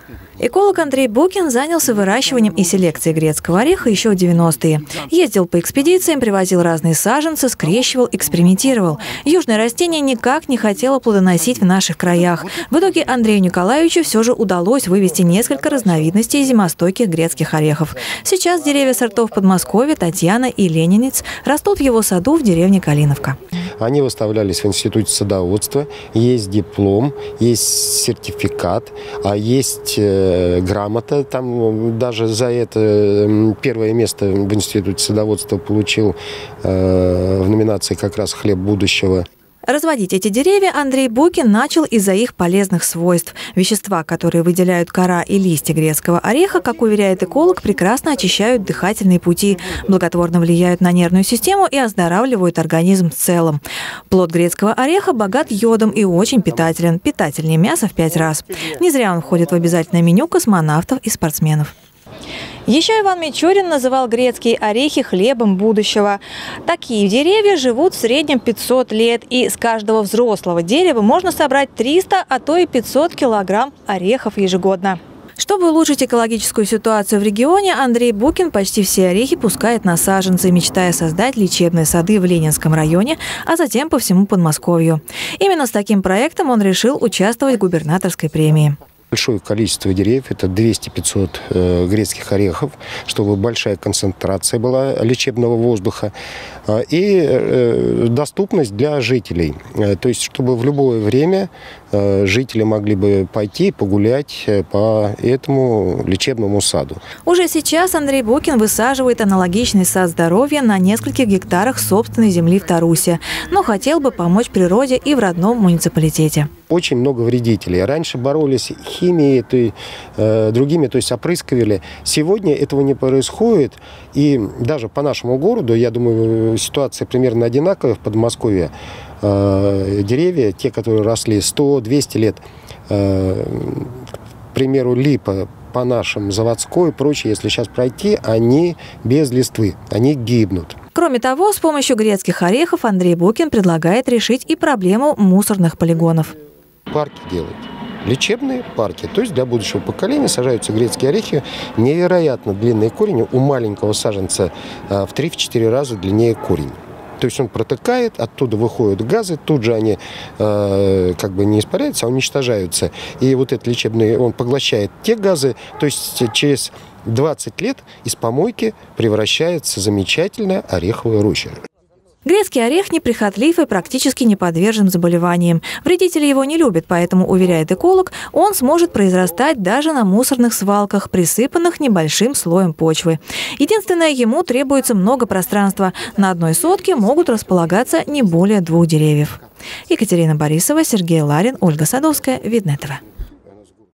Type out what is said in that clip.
Эколог Андрей Букин занялся выращиванием и селекцией грецкого ореха еще в 90-е. Ездил по экспедициям, привозил разные саженцы, скрещивал, экспериментировал. Южное растение никак не хотело плодоносить в наших краях. В итоге Андрею Николаевичу все же удалось вывести несколько разновидностей зимостойких грецких орехов. Сейчас деревья сортов Подмосковья, Татьяна и Ленинец растут в его саду в деревне Калиновка. Они выставлялись в Институте садоводства. Есть диплом, есть сертификат, а есть грамота. Там даже за это первое место в Институте садоводства получил в номинации как раз «Хлеб будущего». Разводить эти деревья Андрей Букин начал из-за их полезных свойств. Вещества, которые выделяют кора и листья грецкого ореха, как уверяет эколог, прекрасно очищают дыхательные пути, благотворно влияют на нервную систему и оздоравливают организм в целом. Плод грецкого ореха богат йодом и очень питателен, питательнее мяса в 5 раз. Не зря он входит в обязательное меню космонавтов и спортсменов. Еще Иван Мичурин называл грецкие орехи хлебом будущего. Такие деревья живут в среднем 500 лет, и с каждого взрослого дерева можно собрать 300, а то и 500 килограмм орехов ежегодно. Чтобы улучшить экологическую ситуацию в регионе, Андрей Букин почти все орехи пускает на саженцы, мечтая создать лечебные сады в Ленинском районе, а затем по всему Подмосковью. Именно с таким проектом он решил участвовать в губернаторской премии. Большое количество деревьев, это 200-500 грецких орехов, чтобы большая концентрация была лечебного воздуха и доступность для жителей. То есть, чтобы в любое время жители могли бы пойти погулять по этому лечебному саду. Уже сейчас Андрей Букин высаживает аналогичный сад здоровья на нескольких гектарах собственной земли в Тарусе, но хотел бы помочь природе и в родном муниципалитете. Очень много вредителей. Раньше боролись химией, другими, то есть опрыскивали. Сегодня этого не происходит. И даже по нашему городу, я думаю, ситуация примерно одинаковая в Подмосковье. Деревья, те, которые росли 100-200 лет, к примеру, липа по нашим заводской и прочее, если сейчас пройти, они без листвы, они гибнут. Кроме того, с помощью грецких орехов Андрей Букин предлагает решить и проблему мусорных полигонов. Парки делают. Лечебные парки. То есть для будущего поколения сажаются грецкие орехи. Невероятно длинные корни. У маленького саженца в 3-4 раза длиннее корень. То есть он протыкает, оттуда выходят газы, тут же они как бы не испаряются, а уничтожаются. И вот этот лечебный, он поглощает те газы, то есть через 20 лет из помойки превращается замечательная ореховая роща. Грецкий орех неприхотлив и практически не подвержен заболеваниям. Вредители его не любят, поэтому, уверяет эколог, он сможет произрастать даже на мусорных свалках, присыпанных небольшим слоем почвы. Единственное, ему требуется много пространства. На одной сотке могут располагаться не более 2 деревьев. Екатерина Борисова, Сергей Ларин, Ольга Садовская, Видное ТВ.